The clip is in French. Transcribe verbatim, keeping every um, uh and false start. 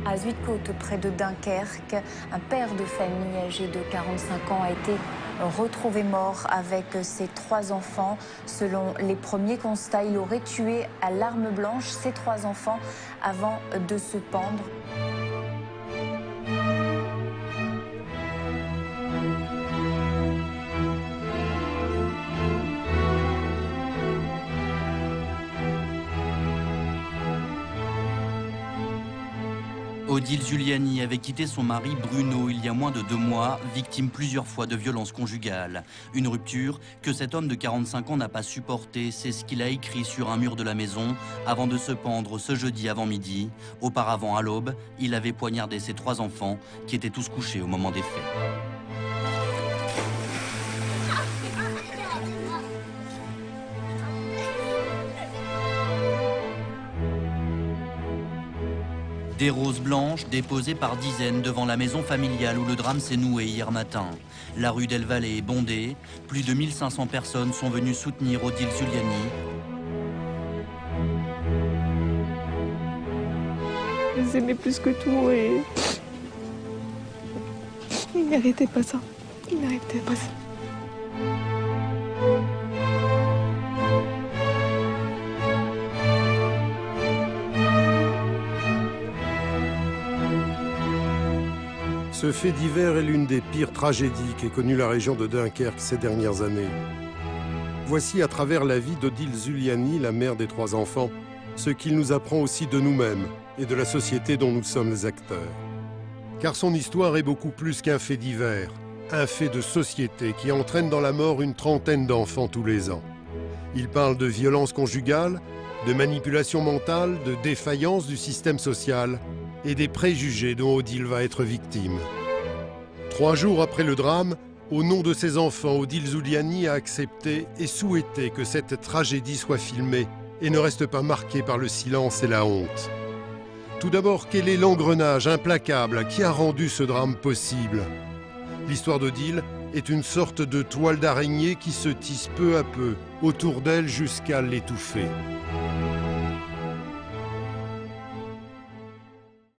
à Zuidcote, près de Dunkerque. Un père de famille âgé de quarante-cinq ans a été retrouvé mort avec ses trois enfants. Selon les premiers constats, il aurait tué à l'arme blanche ses trois enfants avant de se pendre. Odile Zuliani avait quitté son mari Bruno il y a moins de deux mois, victime plusieurs fois de violences conjugales. Une rupture que cet homme de quarante-cinq ans n'a pas supportée, c'est ce qu'il a écrit sur un mur de la maison avant de se pendre ce jeudi avant midi. Auparavant, à l'aube, il avait poignardé ses trois enfants qui étaient tous couchés au moment des faits. Des roses blanches déposées par dizaines devant la maison familiale où le drame s'est noué hier matin. La rue d'Elle-Vallée est bondée. Plus de mille cinq cents personnes sont venues soutenir Odile Zuliani. Je les aimais plus que tout et il ne méritait pas ça. Il ne méritait pas ça. Ce fait divers est l'une des pires tragédies qu'ait connue la région de Dunkerque ces dernières années. Voici à travers la vie d'Odile Zuliani, la mère des trois enfants, ce qu'il nous apprend aussi de nous-mêmes et de la société dont nous sommes les acteurs. Car son histoire est beaucoup plus qu'un fait divers, un fait de société qui entraîne dans la mort une trentaine d'enfants tous les ans. Il parle de violence conjugale, de manipulation mentale, de défaillance du système social et des préjugés dont Odile va être victime. Trois jours après le drame, au nom de ses enfants, Odile Zuliani a accepté et souhaité que cette tragédie soit filmée et ne reste pas marquée par le silence et la honte. Tout d'abord, quel est l'engrenage implacable qui a rendu ce drame possible? L'histoire d'Odile est une sorte de toile d'araignée qui se tisse peu à peu autour d'elle jusqu'à l'étouffer.